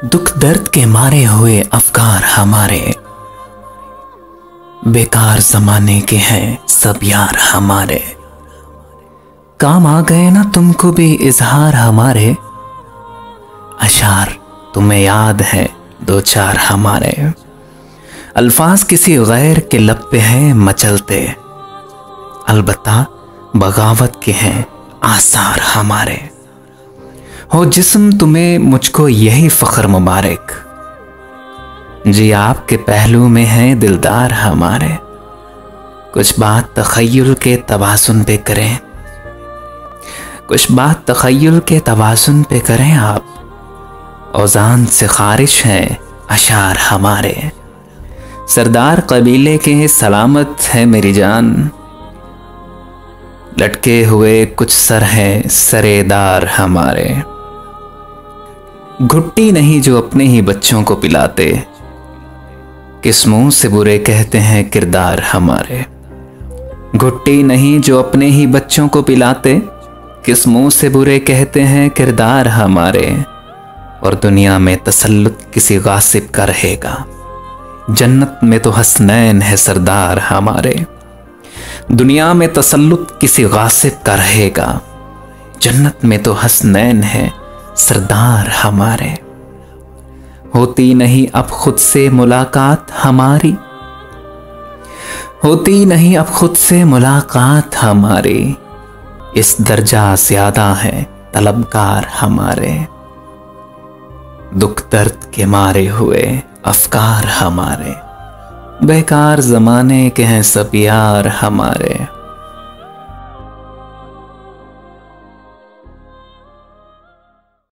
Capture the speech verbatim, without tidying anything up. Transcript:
दुख दर्द के मारे हुए अफकार हमारे, बेकार जमाने के हैं सब यार हमारे। काम आ गए ना तुमको भी इजहार हमारे, अशार तुम्हें याद है दो चार हमारे। अल्फाज किसी गैर के लब पे हैं मचलते, अलबत्ता बगावत के हैं आसार हमारे। हो जिस्म तुम्हें मुझको यही फ़ख्र मुबारक, जी आपके पहलू में हैं दिलदार हमारे। कुछ बात तख़य्युल के तवाज़ुन पे करें, कुछ बात तख़य्युल के तवाज़ुन पे करें आप। औज़ान से खारिज हैं अशार हमारे। सरदार कबीले के सलामत है मेरी जान, लटके हुए कुछ सर हैं सरेदार हमारे। घुट्टी नहीं जो अपने ही बच्चों को पिलाते, किस मुंह से बुरे कहते हैं किरदार हमारे। घुट्टी नहीं जो अपने ही बच्चों को पिलाते, किस मुंह से बुरे कहते हैं किरदार हमारे। और दुनिया में तसल्लुत किसी गासिब का रहेगा, जन्नत में तो हसनैन है सरदार हमारे। दुनिया में तसल्लुत किसी गासिब का रहेगा, जन्नत में तो हसनैन है सरदार हमारे। होती नहीं अब खुद से मुलाकात हमारी, होती नहीं अब खुद से मुलाकात हमारी। इस दर्जा ज्यादा है तलबगार हमारे। दुख दर्द के मारे हुए अफकार हमारे, बेकार जमाने के हैं सब यार हमारे।